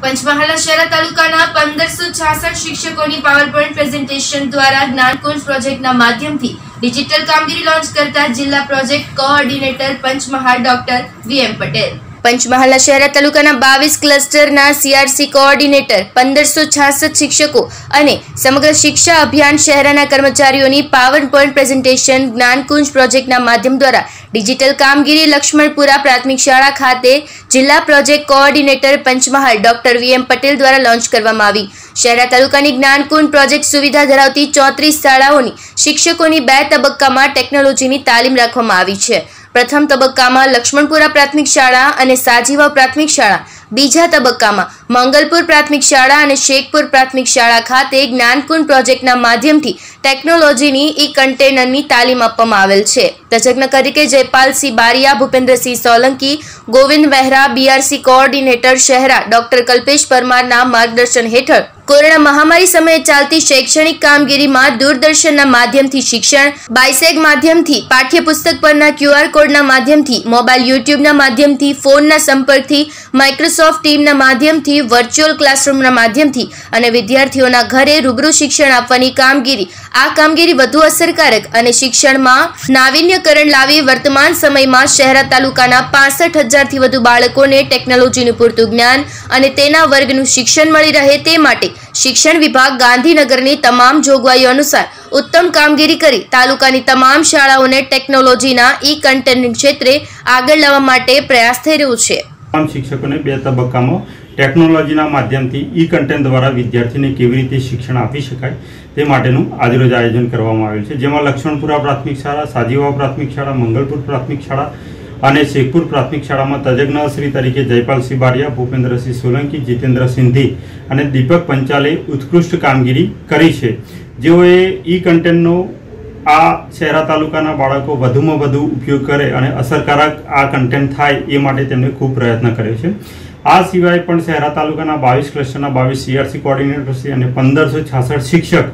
પંચમહાલ શહેરા તાલુકાના 1566 શિક્ષકોની PowerPoint presentation દ્વારા જ્ઞાનકુંજ પ્રોજેક્ટના માધ્યમથી ડિજિટલ કામગીરી લોન્ચ કરતા જિલ્લા project coordinator Panchmahal doctor VM Patel. Panchmahal Shehera તાલુકાના 22 ક્લસ્ટરના સીઆરસી કોઓર્ડિનેટર 1566 શિક્ષકો અને સમગ્ર શિક્ષા અભિયાન શહેરના કર્મચારીઓની પાવરપોઈન્ટ પ્રેઝન્ટેશન જ્ઞાનકુંજ પ્રોજેક્ટના માધ્યમ દ્વારા ડિજિટલ કામગીરી લક્ષ્મણપુરા પ્રાથમિક શાળા ખાતે જિલ્લા project coordinator Panchmahal doctor VM Patel દ્વારા લોન્ચ કરવામાં આવી। શહેરા તાલુકાની જ્ઞાનકુંજ પ્રોજેક્ટ સુવિધા ધરાવતી 34 શાળાઓની શિક્ષકોની 2 તબક્કામાં ટેકનોલોજીની તાલીમ રાખવામાં આવી છે। પ્રથમ તબક્કામાં લક્ષ્મણપુરા પ્રાથમિક શાળા અને સાજીવા પ્રાથમિક શાળા, બીજા તબક્કામાં મંગલપુર પ્રાથમિક શાળા અને શેખપુર પ્રાથમિક શાળા ખાતે જ્ઞાનકુંજ પ્રોજેક્ટના માધ્યમથી ટેકનોલોજીની ઈ-કન્ટેનરની તાલીમ આપવામાં આવેલ છે। તજજ્ઞ તરીકે Jaypalsinh Baria, Bhupendrasinh Solanki, Govind Vahera, BRC coordinator Shehera doctor Kalpesh પરમારના માર્ગદર્શન હેઠળ કોરોના મહામારી સમયે ચાલતી શૈક્ષણિક કામગીરીમાં દૂરદર્શનના માધ્યમથી શિક્ષણ, બાયસેગ માધ્યમથી પાઠ્યપુસ્તક પરના QR કોડના માધ્યમથી, મોબાઈલ યુટ્યુબના માધ્યમથી, ફોનના સંપર્કથી, માઇક્રોસોફ્ટ ટીમના માધ્યમથી, વર્ચ્યુઅલ ક્લાસરૂમના માધ્યમથી અને વિદ્યાર્થીઓના ઘરે રૂબરૂ શિક્ષણ આપવાની કામગીરી વધુ અસરકારક અને શિક્ષણમાં નાવીન્યકરણ લાવી વર્તમાન સમયમાં શહેરા તાલુકાના 65,000થી વધુ બાળકોને ટેકનોલોજીનું પૂરતું જ્ઞાન અને તેના વર્ગનું શિક્ષણ મળી રહે તે માટે શિક્ષણ વિભાગ ગાંધીનગરની તમામ જોગવાઈઓ અનુસાર ઉત્તમ કામગીરી કરી તાલુકાની તમામ શાળાઓને ટેકનોલોજીના ઈ-કન્ટેન્ટ ક્ષેત્રે આગળ લાવવા માટે પ્રયાસ થઈ રહ્યો છે। તમામ શિક્ષકોને 2 તબક્કામાં ટેકનોલોજીના માધ્યમથી ઈ-કન્ટેન્ટ દ્વારા વિદ્યાર્થીને કેવી રીતે શિક્ષણ આપી શકાય તે માટેનું આજરોજ આયોજન કરવામાં આવેલ છે, જેમાં લક્ષ્મણપુરા પ્રાથમિક શાળા, સાજીવા પ્રાથમિક શાળા, મંગલપુર પ્રાથમિક શાળા અને શેખપુર પ્રાથમિક શાળામાં તજજ્ઞશ્રી તરીકે જયપાલસિંહ બારિયા, ભૂપેન્દ્રસિંહ સોલંકી, જીતેન્દ્ર સિંધી અને દીપક પંચાલે ઉત્કૃષ્ટ કામગીરી કરી છે, જેઓએ ઈ-કન્ટેન્ટનો આ શહેરા તાલુકાના બાળકો વધુમાં વધુ ઉપયોગ કરે અને અસરકારક આ કન્ટેન્ટ થાય એ માટે તેમણે ખૂબ પ્રયત્ન કર્યો છે। આ સિવાય પણ શહેરા તાલુકાના 22 ક્લસ્ટરના 22 સીઆરસી કોઓર્ડિનેટર્સ અને 1566 શિક્ષક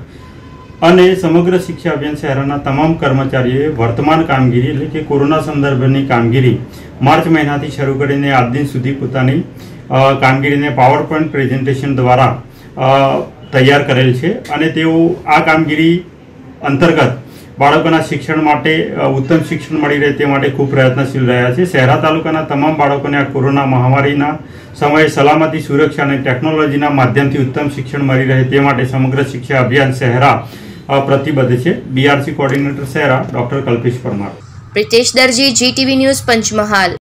અને સમગ્ર શિક્ષા અભિયાન શહેરના તમામ કર્મચારીઓએ વર્તમાન કામગીરી એટલે કે કોરોના સંદર્ભની કામગીરી માર્ચ મહિનાથી શરૂ કરીને આજ દિન સુધી પોતાની કામગીરીને પાવરપોઈન્ટ પ્રેઝન્ટેશન દ્વારા તૈયાર કરેલ છે અને તેઓ આ કામગીરી અંતર્ગત બાળકોના શિક્ષણ માટે ઉત્તમ શિક્ષણ મળી રહે તે માટે ખૂબ પ્રયત્નશીલ રહ્યા છે। શહેરા તાલુકાના તમામ બાળકોને આ કોરોના મહામારીના સમયે સલામતી, સુરક્ષા અને ટેકનોલોજીના માધ્યમથી ઉત્તમ શિક્ષણ મળી રહે તે માટે સમગ્ર શિક્ષા અભિયાન શહેરા પ્રતિબદ્ધ છે। BRC coordinator Shehera doctor Kalpesh Parmar. Pritesh Darji, GTV news, Panchmahal.